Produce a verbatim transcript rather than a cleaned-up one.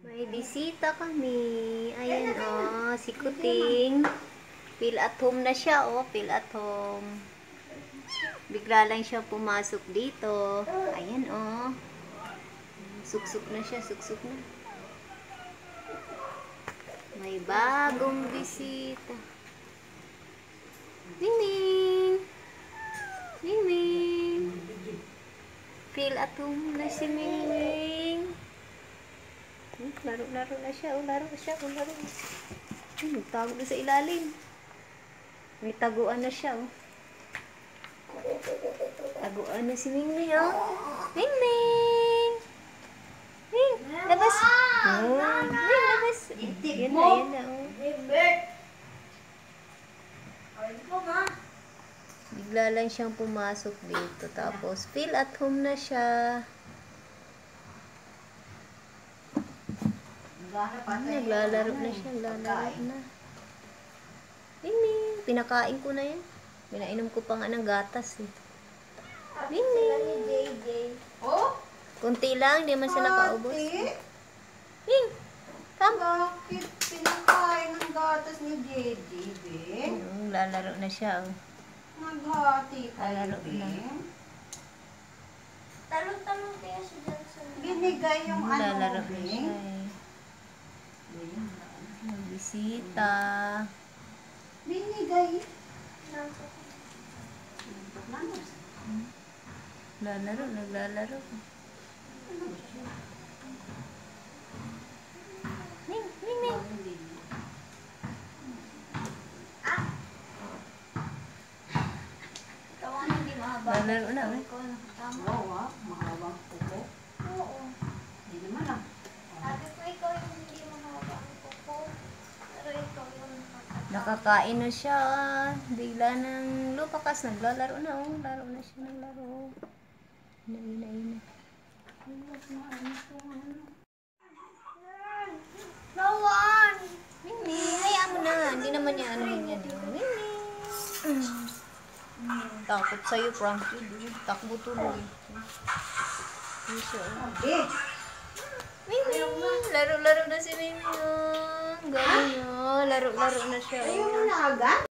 May bisita kami. Ayan oh, si Kuting. Feel at home na siya oh, feel at home. Bigla lang siya pumasok dito. Ayan oh. Suksok na siya, suksok na. May bagong bisita. Mingming! Mingming! Feel at home na si Mingming. Laro-laro na siya, oh, laro na siya, oh, laro. Ay, nagtago na sa ilalim. May taguan na siya, oh. Taguan na si Mingming, oh. Mingming! Ming, labas! Oh, Ming, labas! Yan na, yan na, oh. Bigla lang siyang pumasok dito. Tapos, feel at home na siya. Naglalaro na siya, naglalaro na. Mingming, pinakain ko na yan. Pinainom ko pa nga ng gatas eh. Mingming. Oh? Kunti lang, di man siya nakaubos. Ming, come. Bakit pinakain ng gatas ni J J, Ben? Hmm, lalaro na siya. Oh. Naghati kayo, Lalaro na. Ben. Talong-talong kaya siya dyan sa... Binigay yung ano, Lalaro na Ben. siya eh. May bisita. Binigay. Lalaro, naglalaro. Ming, Ming, Ming. Ikaw ang hindi mahaba. Lalaro na, eh. Ikaw ang nakatama. Wow, ah. Mahabang kuko. Oo. Hindi naman ah. Sabi ko ikaw yung hindi mahaba ang kuko. Pero ikaw yung nakatama. Nakakain na siya. Bigla ng lupakas. Naglalaro na. Oh. Laro na siya. Naglaro. Ina, ina, ina. Lawan! Mingming, hayaan mo na. Hindi naman niya ano yun yan. Mingming. Takot sa'yo, Frankie. Takbo tuloy. Hindi siya. oh. Eh, Mingming. Laro-laro na si Mingming. Oh. Galing oh. Laro-laro na siya. ayaw oh. mo na agad?